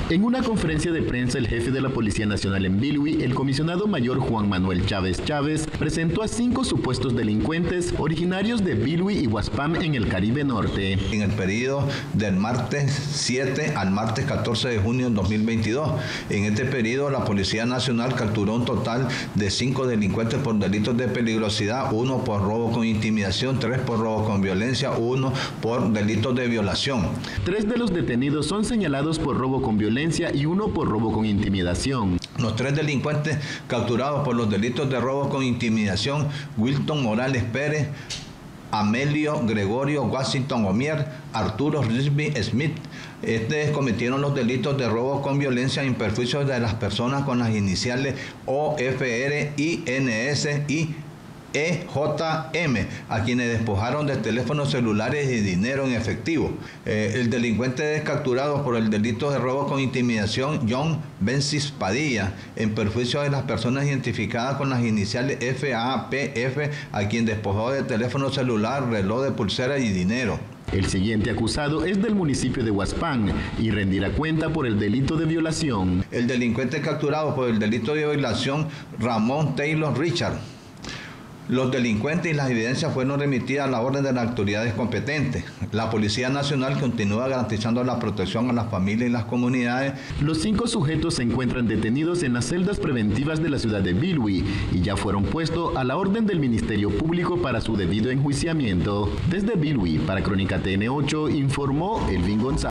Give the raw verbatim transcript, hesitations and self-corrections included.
En una conferencia de prensa, el jefe de la Policía Nacional en Bilwi, el comisionado mayor Juan Manuel Chávez Chávez, presentó a cinco supuestos delincuentes originarios de Bilwi y Huaspam en el Caribe Norte. En el periodo del martes siete al martes catorce de junio de dos mil veintidós. En este periodo, la Policía Nacional capturó un total de cinco delincuentes por delitos de peligrosidad, uno por robo con intimidación, tres por robo con violencia, uno por delitos de violación. Tres de los detenidos son señalados por robo con violencia y uno por robo con intimidación. Los tres delincuentes capturados por los delitos de robo con intimidación: Wilton Morales Pérez, Amelio Gregorio Washington Omier, Arturo Risby Smith. Estos cometieron los delitos de robo con violencia en perjuicio de las personas con las iniciales O F R, I N S y E J M, a quienes despojaron de teléfonos celulares y dinero en efectivo. Eh, el delincuente es capturado por el delito de robo con intimidación, John Bencis Padilla, en perjuicio de las personas identificadas con las iniciales F A P F, a quien despojó de teléfono celular, reloj de pulsera y dinero. El siguiente acusado es del municipio de Huaspam y rendirá cuenta por el delito de violación. El delincuente capturado por el delito de violación, Ramón Taylor Richard. Los delincuentes y las evidencias fueron remitidas a la orden de las autoridades competentes. La Policía Nacional continúa garantizando la protección a las familias y las comunidades. Los cinco sujetos se encuentran detenidos en las celdas preventivas de la ciudad de Bilwi y ya fueron puestos a la orden del Ministerio Público para su debido enjuiciamiento. Desde Bilwi, para Crónica T N ocho, informó Elvin González.